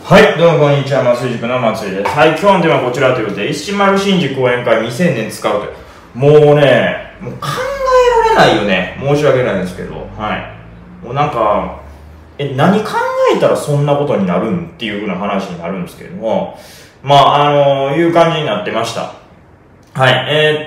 はい、どうもこんにちは、麻酔塾の松井です。はい、今日のテーマはこちらということで、石丸伸二講演会未成年使うという。もうね、もう考えられないよね。申し訳ないんですけど。はい。もうなんか、何考えたらそんなことになるんっていうふうな話になるんですけれども、いう感じになってました。はい、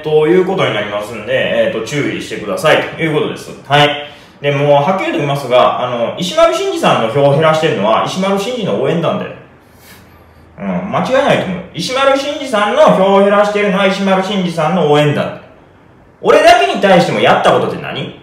ということになりますんで、注意してくださいということです。はい。で、もう、はっきりと言いますが、石丸伸二さんの票を減らしてるのは、石丸伸二の応援団で。間違いないと思う。石丸伸二さんの票を減らしてるのは、石丸伸二さんの応援団で。俺だけに対してもやったことって何？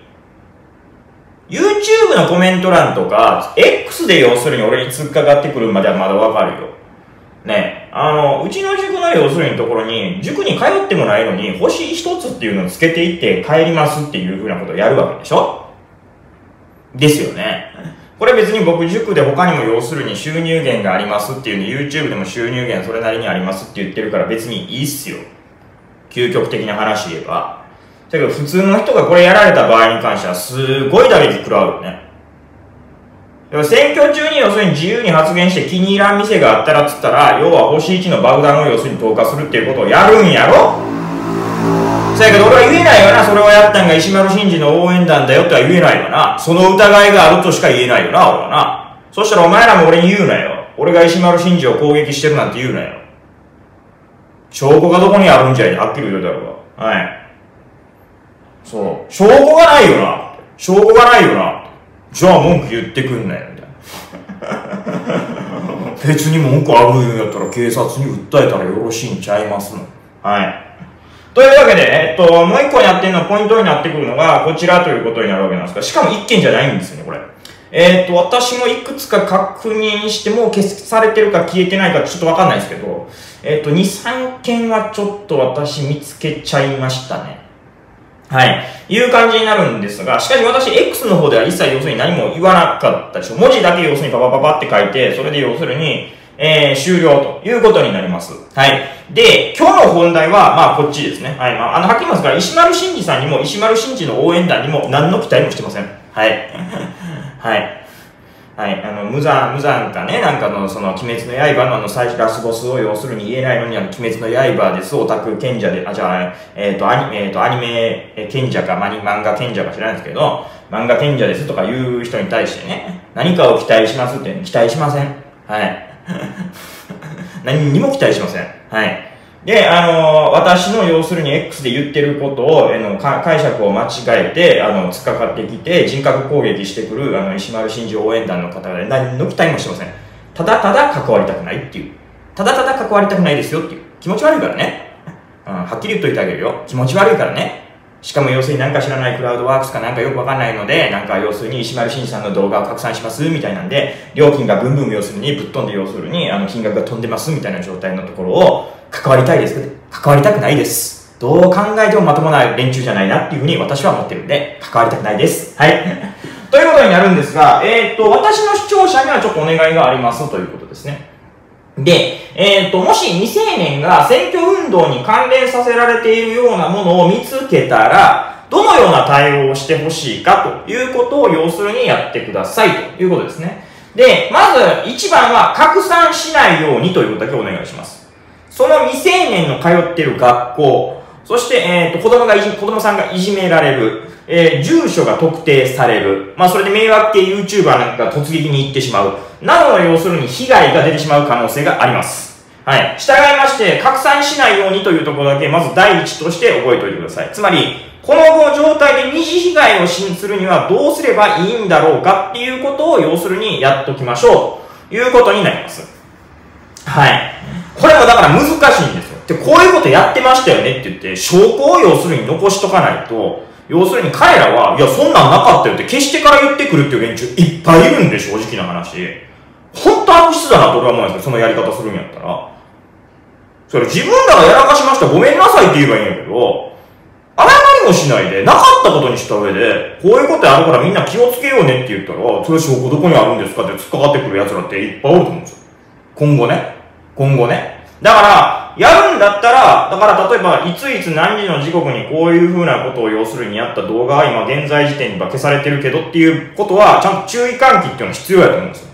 YouTube のコメント欄とか、X で要するに俺に突っかかってくるまではまだわかるよ。ね、うちの塾の要するにところに、塾に通ってもないのに、星一つっていうのをつけていって帰りますっていう風なことをやるわけでしょ？ですよね。これ別に僕塾で他にも要するに収入源がありますっていうね、YouTube でも収入源それなりにありますって言ってるから別にいいっすよ。究極的な話言えば。だけど普通の人がこれやられた場合に関してはすごい打撃食らうよね。選挙中に要するに自由に発言して気に入らん店があったらっつったら、要は星1の爆弾を要するに投下するっていうことをやるんやろ？そやけど俺は言えないわな。それをやったんが石丸伸二の応援団だよっては言えないわな。その疑いがあるとしか言えないよな、俺はな。そしたらお前らも俺に言うなよ。俺が石丸伸二を攻撃してるなんて言うなよ。証拠がどこにあるんじゃいはっきり言うだろうが。はい。そう。証拠がないよな。証拠がないよな。じゃあ文句言ってくんなよ、みたいな。別に文句あるんやったら警察に訴えたらよろしいんちゃいますの。はい。というわけで、もう一個やってるのポイントになってくるのが、こちらということになるわけなんですが、しかも一件じゃないんですよね、これ。私もいくつか確認しても消されてるか消えてないかちょっとわかんないですけど、2、3件はちょっと私見つけちゃいましたね。はい。いう感じになるんですが、しかし私 X の方では一切要するに何も言わなかったでしょ。文字だけ要するにパパパパって書いて、それで要するに、終了ということになります。はい。で、今日の本題は、こっちですね。はい。はっきり言いますから、石丸伸二さんにも、石丸伸二の応援団にも、何の期待もしてません。はい。はい。はい。無残かね、なんかの、その、鬼滅の刃のラスボスを要するに言えないのに、鬼滅の刃です、オタク賢者で、アニメ賢者か、漫画賢者か知らないんですけど、漫画賢者ですとかいう人に対してね、何かを期待しますって、期待しません。はい。何にも期待しません。はい。で、私の要するに X で言ってることを、解釈を間違えて、突っかかってきて、人格攻撃してくる、石丸伸二応援団の方が何の期待もしてません。ただただ関わりたくないっていう。ただただ関わりたくないですよっていう。気持ち悪いからね。はっきり言っといてあげるよ。気持ち悪いからね。しかも要するになんか知らないクラウドワークスかなんかよくわかんないので、なんか要するに石丸伸二さんの動画を拡散しますみたいなんで、料金がブンブン要するにぶっ飛んで要するに金額が飛んでますみたいな状態のところを関わりたいですけど、関わりたくないです。どう考えてもまともな連中じゃないなっていうふうに私は思ってるんで、関わりたくないです。はい。ということになるんですが、私の視聴者にはちょっとお願いがありますということですね。で、もし未成年が選挙運動に関連させられているようなものを見つけたら、どのような対応をしてほしいかということを要するにやってくださいということですね。で、まず一番は拡散しないようにということだけお願いします。その未成年の通っている学校、そして、子供さんがいじめられる、住所が特定される。それで迷惑系 YouTuber なんかが突撃に行ってしまう。などの要するに被害が出てしまう可能性があります。はい。従いまして、拡散しないようにというところだけ、まず第一として覚えておいてください。つまり、この状態で二次被害をするにはどうすればいいんだろうかっていうことを要するにやっときましょうということになります。はい。これもだから難しいんですよ。で、こういうことやってましたよねって言って、証拠を要するに残しとかないと、要するに彼らは、いや、そんなんなかったよって消してから言ってくるっていう連中いっぱいいるんで、正直な話。本当悪質だなと俺は思うんですよ、そのやり方するんやったら。それ自分らがやらかしました、ごめんなさいって言えばいいんやけど、謝りもしないで、なかったことにした上で、こういうことあるからみんな気をつけようねって言ったら、それ証拠どこにあるんですかって突っかかってくる奴らっていっぱいおると思うんですよ。今後ね。だから、やるんだったら、例えば、いついつ何時の時刻にこういう風なことを要するにやった動画が今現在時点に消されてるけどっていうことは、ちゃんと注意喚起っていうのが必要やと思うんですよ。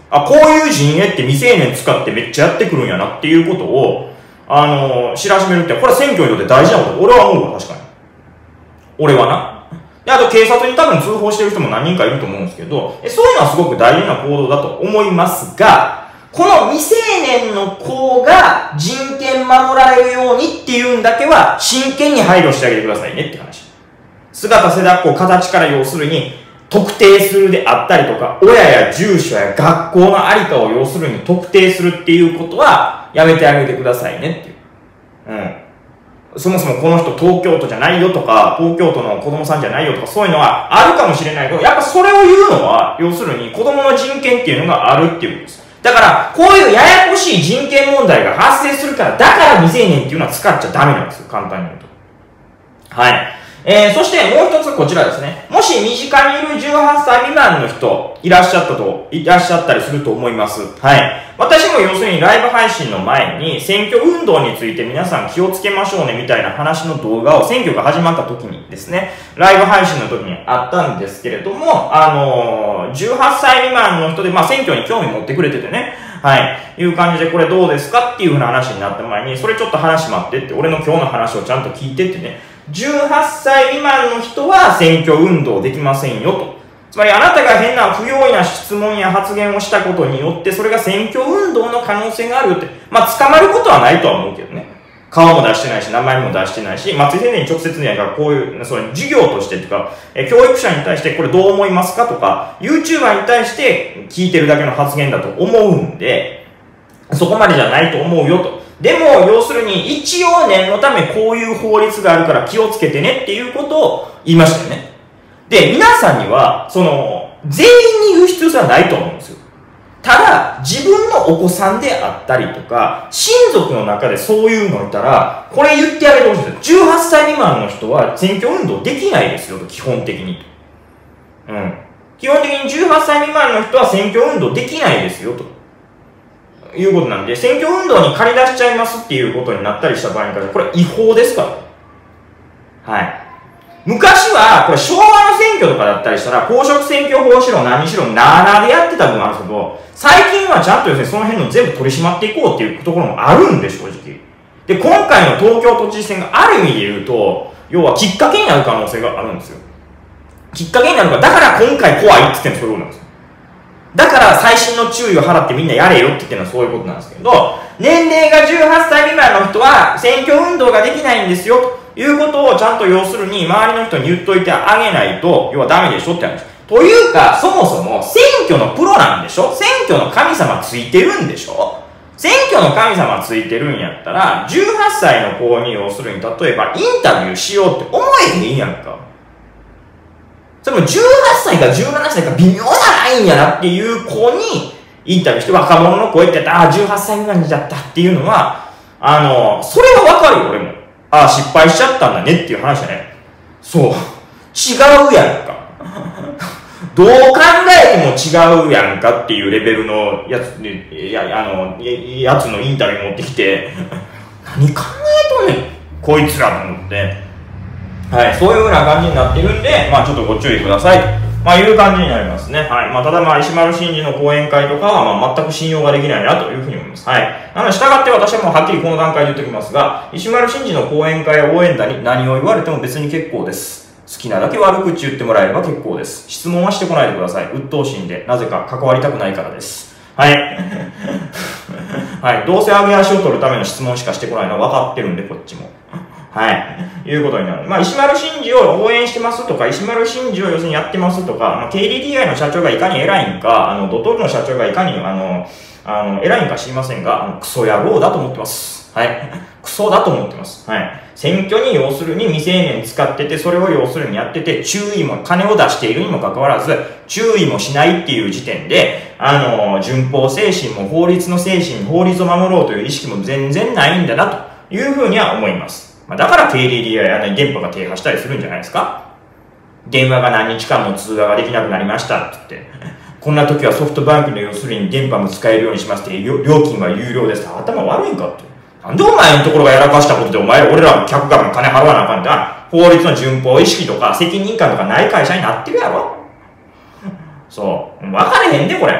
こういう陣営って未成年使ってめっちゃやってくるんやなっていうことを、知らしめるって、これは選挙にとって大事なこと。俺は思うわ、確かに。俺はな。で、あと警察に多分通報してる人も何人かいると思うんですけど、そういうのはすごく大事な行動だと思いますが、この未成年の子が人権守られるようにっていうんだけは真剣に配慮してあげてくださいねって話。姿、背だっこ、形から要するに特定するであったりとか、親や住所や学校のありかを要するに特定するっていうことはやめてあげてくださいねっていう。そもそもこの人東京都じゃないよとか、東京都の子供さんじゃないよとか、そういうのはあるかもしれないけど、やっぱそれを言うのは、要するに子供の人権っていうのがあるっていうことです。だから、こういうややこしい人権問題が発生するから、だから未成年っていうのは使っちゃダメなんですよ。簡単に言うと。はい。そしてもう一つこちらですね。もし身近にいる18歳未満の人いらっしゃったりすると思います。はい。私も要するにライブ配信の前に選挙運動について皆さん気をつけましょうねみたいな話の動画を選挙が始まった時にですね、ライブ配信の時にあったんですけれども、18歳未満の人で、選挙に興味持ってくれててね、はい。いう感じでこれどうですかっていう風な話になった前に、それちょっと話待ってって、俺の今日の話をちゃんと聞いてってね、18歳未満の人は選挙運動できませんよと。つまりあなたが変な不用意な質問や発言をしたことによって、それが選挙運動の可能性があるって、捕まることはないとは思うけどね。顔も出してないし、名前も出してないし、松井先生に直接にはこういう、授業としてとか、教育者に対してこれどう思いますかとか、YouTuber に対して聞いてるだけの発言だと思うんで、そこまでじゃないと思うよと。でも、要するに、一応念のためこういう法律があるから気をつけてねっていうことを言いましたよね。で、皆さんには、全員に言う必要性はないと思うんですよ。ただ、自分のお子さんであったりとか、親族の中でそういうのいたら、これ言ってあげてほしいんですよ。18歳未満の人は選挙運動できないですよと、基本的に。基本的に18歳未満の人は選挙運動できないですよと。いうことなんで、選挙運動に借り出しちゃいますっていうことになったりした場合に関しては、これ違法ですから。はい。昔は、これ昭和の選挙とかだったりしたら、公職選挙法しろ何しろなーなーでやってた部分あるんですけど、最近はちゃんとですね、その辺の全部取り締まっていこうっていうところもあるんで、正直。で、今回の東京都知事選がある意味で言うと、要はきっかけになる可能性があるんですよ。きっかけになるから、だから今回怖いって言ってんのそういうことなんですよ。だから細心の注意を払ってみんなやれよって言ってるのはそういうことなんですけど、年齢が18歳未満の人は選挙運動ができないんですよということをちゃんと要するに周りの人に言っといてあげないと、要はダメでしょって話。というか、そもそも選挙のプロなんでしょ？選挙の神様ついてるんでしょ？選挙の神様ついてるんやったら、18歳の子に要するに例えばインタビューしようって思えへんやんか。それも18歳か17歳か微妙なラインやなっていう子にインタビューして若者の声ってやったら、18歳未満になったっていうのは、それはわかるよ、俺も。失敗しちゃったんだねっていう話だね。そう。違うやんか。どう考えても違うやんかっていうレベルのやつで、やつのインタビュー持ってきて、何考えとんねん、こいつらと思って。はい、そういう風な感じになっているんで、ちょっとご注意ください。いう感じになりますね。はい。ただ石丸伸二の講演会とかは、全く信用ができないなというふうに思います。はい。なので、従って私はもうはっきりこの段階で言っておきますが、石丸伸二の講演会や応援団に何を言われても別に結構です。好きなだけ悪口言ってもらえれば結構です。質問はしてこないでください。鬱陶しいんで、なぜか関わりたくないからです。はい。はい。どうせ上げ足を取るための質問しかしてこないのは分かってるんで、こっちも。はい。いうことになる。石丸伸二を応援してますとか、石丸伸二を要するにやってますとか、KDDI の社長がいかに偉いんか、ドトールの社長がいかに、偉いんか知りませんが、クソ野郎だと思ってます。はい。クソだと思ってます。はい。選挙に要するに未成年使ってて、それを要するにやってて、注意も、金を出しているにもかかわらず、注意もしないっていう時点で、順法精神も法律の精神、法律を守ろうという意識も全然ないんだな、というふうには思います。だから KDDI 電波が停波したりするんじゃないですか。電話が何日間も通話ができなくなりましたって言って、こんな時はソフトバンクの要するに電波も使えるようにしますって、料金は有料ですって。頭悪いんかって。なんでお前のところがやらかしたことで俺らの客が金払わなあかんって法律の順法意識とか責任感とかない会社になってるやろ。そう。分かれへんで、これ。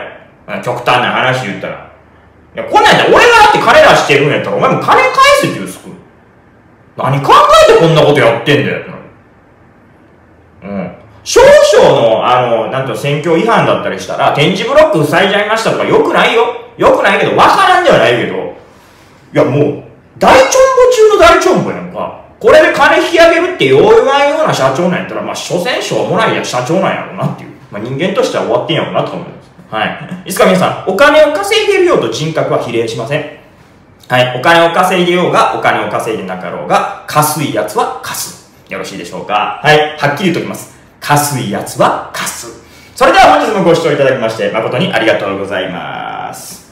極端な話言ったら。いや、こんなんやったら俺がだって金出してるんやったら、お前も金返せって言うすく。何考えてこんなことやってんだよ。うん。少々の、なんと選挙違反だったりしたら、点字ブロック塞いじゃいましたとか良くないよ。良くないけど、わからんではないけど、いやもう、大チョンボ中の大チョンボやんか。これで金引き上げるってよう言わんような社長なんやったら、まあ、所詮しょうもない社長なんやろうなっていう。まあ、人間としては終わってんやろうなと思います。はい。いつか皆さん、お金を稼いでいるようと人格は比例しません。はい。お金を稼いでようが、お金を稼いでなかろうが、稼いやつは貸す。よろしいでしょうか。はい。はっきり言っときます。稼いやつは貸す。それでは本日もご視聴いただきまして、誠にありがとうございます。